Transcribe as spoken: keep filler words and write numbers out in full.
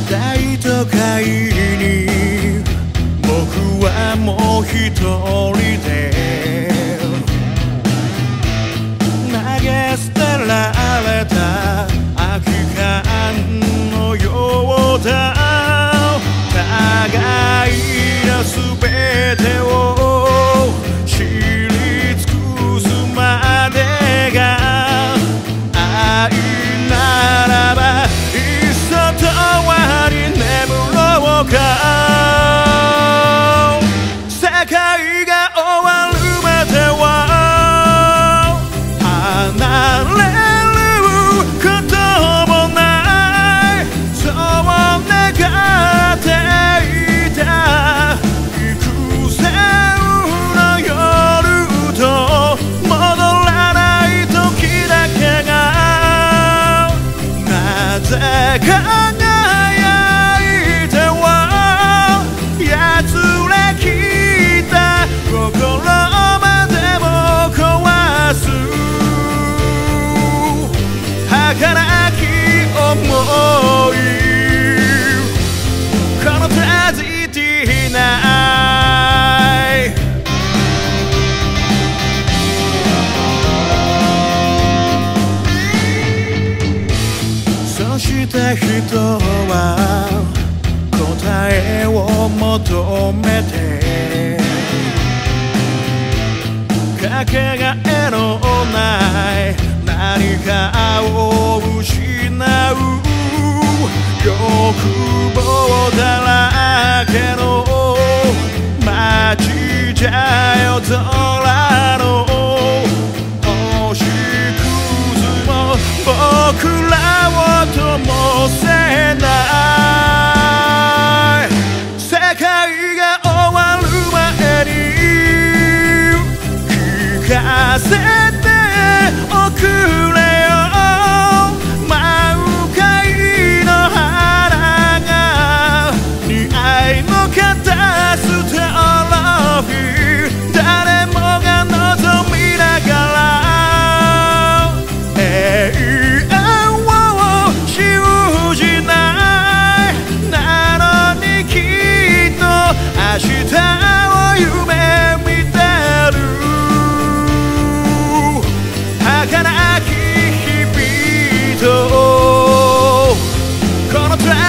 大都会に僕はもう一人で投げ捨てられた空き缶のようだ。互いの全てを知り尽くすまでが愛ならば、いっそ永遠に眠ろうか。世界が終わるまでは離れることもない、そう願っていた。幾千の夜と戻らない時だけがなぜ輝いてはやつれきった心までも壊す儚き想い、このトラジディナイ。そして人は答えを求めてかけがえのない何かを失う欲望だらけの街じゃよ。空の星屑も僕らを灯せない。世界が終わる前に聞かせておくれよ。満開の花が似合いの片捨ておろび、誰もが望みながら永遠を信じないなのに、きっと明日を夢見てる。儚き日々とこのトラ